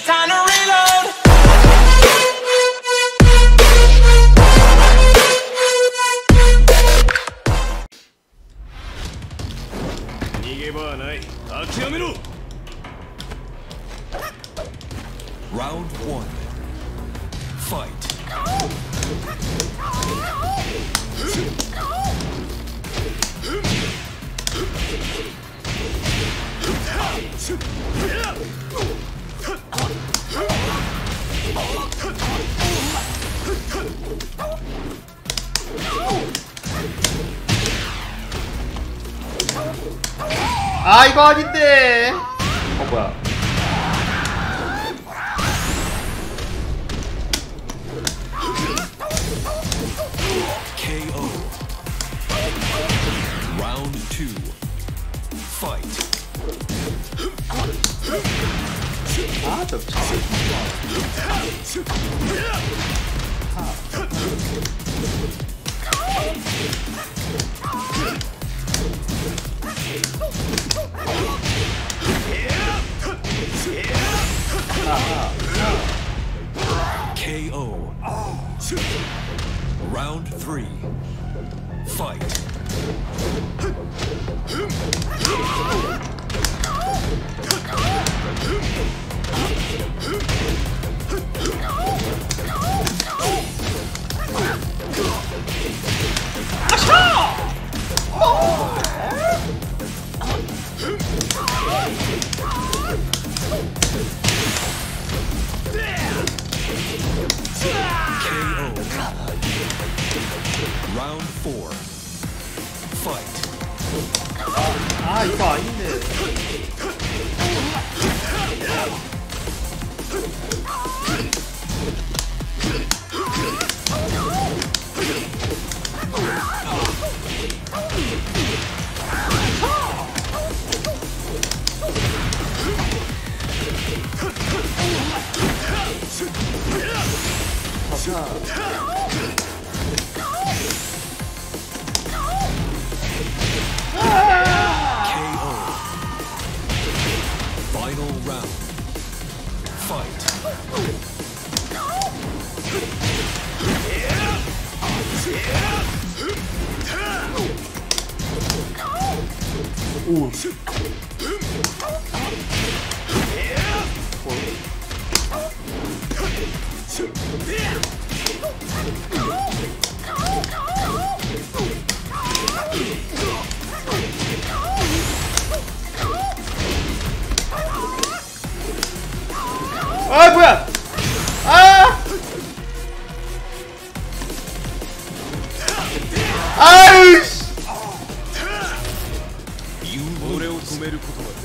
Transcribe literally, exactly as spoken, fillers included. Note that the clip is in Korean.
time to reload. Round one. Fight. 아 이거 아닌데. 어 뭐야? 케이오. Round two. Fight. 아 저 차. 케이오. Round three. Fight. 케이오. Round four. Fight. 아 이거 아닌데. 케이오. Final round. Fight. 오. 아 뭐야? 아! 아이씨! 俺を止めることは